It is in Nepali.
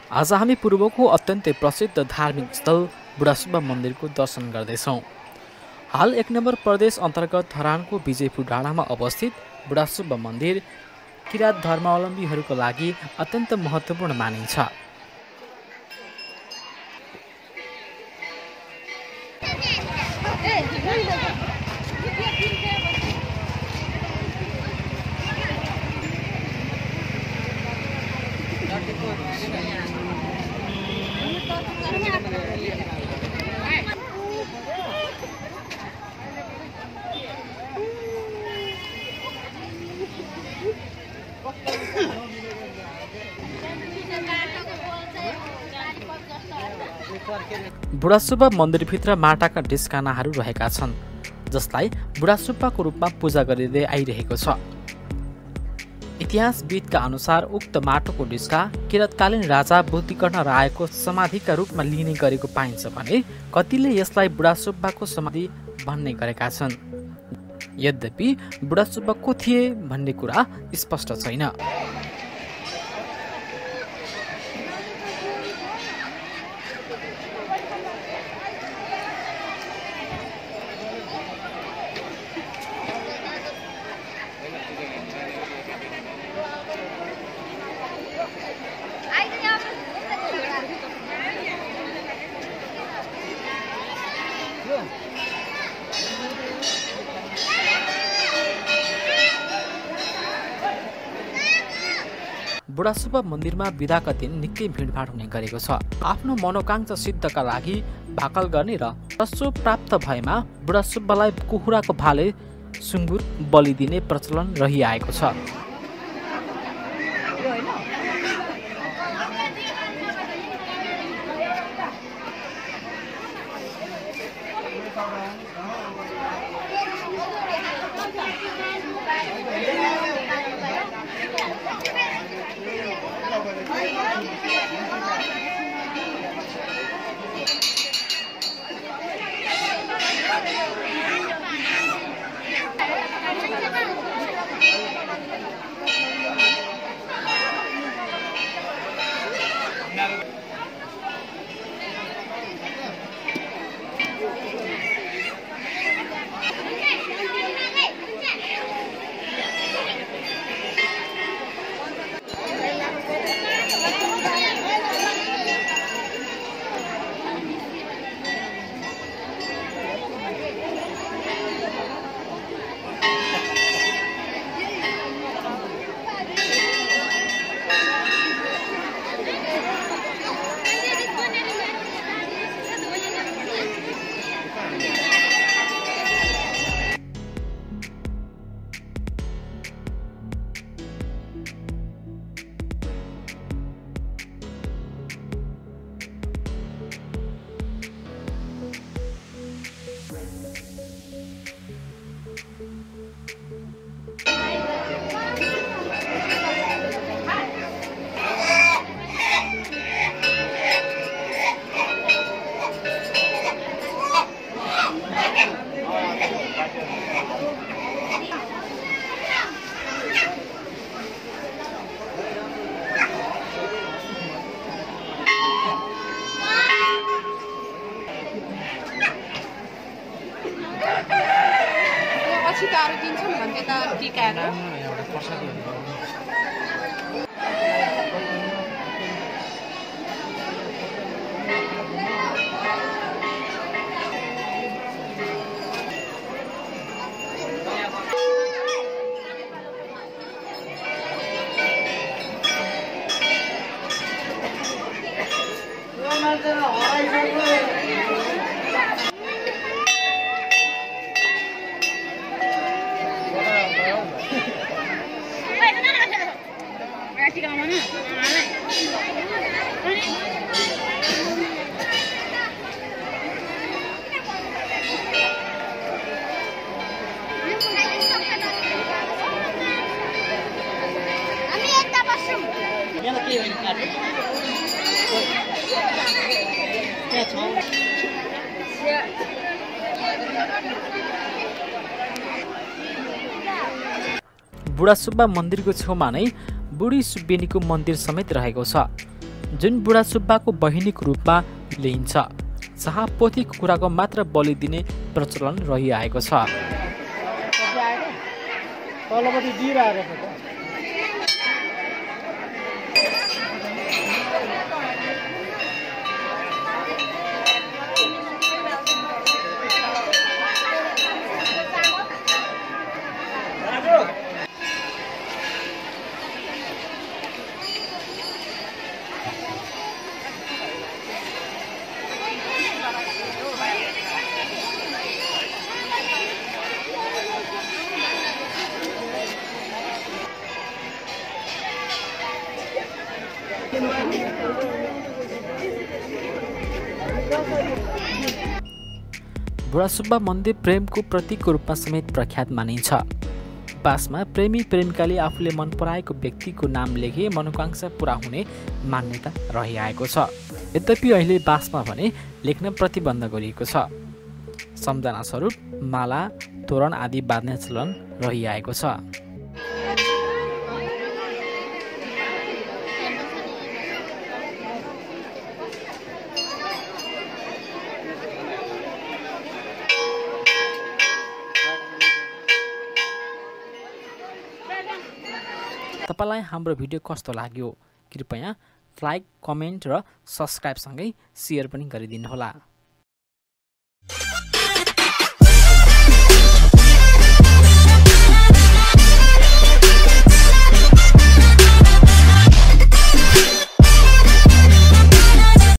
आज हामी पूर्वको अत्यन्तै प्रसिद्ध धार्मिक स्थल बुढासुब्बा मन्दिरको दर्शन गर्दैछौँ। हाल 1 नम्बर प्रदेश अन्तर्गत धरानको विजयपुर डाँडामा अवस्थित बुढासुब्बा मन्दिर किराँत धर्मावलम्बीहरूको लागि अत्यन्त महत्त्वपूर्ण मानिन्छ। बुढासुब्बा मन्दिरभित्र माटाका ढिस्कानाहरू रहेका छन्, जसलाई बुढासुब्बाको रूपमा पूजा गरिँदै आइरहेको छ। इतिहासविदका अनुसार उक्त माटोको ढिस्का किराँतकालीन राजा बुद्धिकर्ण रायको समाधिका रूपमा लिने गरेको पाइन्छ भने कतिले यसलाई बुढासुब्बाको समाधि भन्ने गरेका छन्। यद्यपि बुढासुब्बा को थिए भन्ने कुरा स्पष्ट छैन। बुढासुब्बा मन्दिरमा बिदाका दिन निकै भिडभाड हुने गरेको छ। आफ्नो मनोकांक्षा सिद्धका लागि भाकल गर्ने र तस्सो प्राप्त भएमा बुढासुब्बालाई कुखुराको भाले सुँगुर बलि दिने प्रचलन रहिआएको छ। बुढासुब्बा मन्दिरको छेउमा नै बुढी सुब्बेनीको मन्दिर समेत रहेको छ। जुन बुढा सुब्बाको बहिनीको रूपमा लिइन्छ, जहाँ पोथी कुखुराको मात्र बलि दिने प्रचलन रहिआएको छ। बुढा सुब्बा मन्दिर प्रेमको प्रतीकको रूपमा समेत प्रख्यात मानिन्छ। बासमा प्रेमी प्रेमिकाले आफूले मन पराएको व्यक्तिको नाम लेखे मनोकांक्षा पूरा हुने मान्यता रहिआएको छ। यद्यपि अहिले बासमा भने लेख्न प्रतिबन्ध गरिएको छ। सम्झना स्वरूप माला, तोरण आदि बाँध्ने चलन रहिआएको छ। तपाईलाई हाम्रो भिडियो कस्तो लाग्यो? कृपया लाइक, कमेन्ट र सब्स्क्राइब सँगै शेयर पनि गरिदिनुहोला।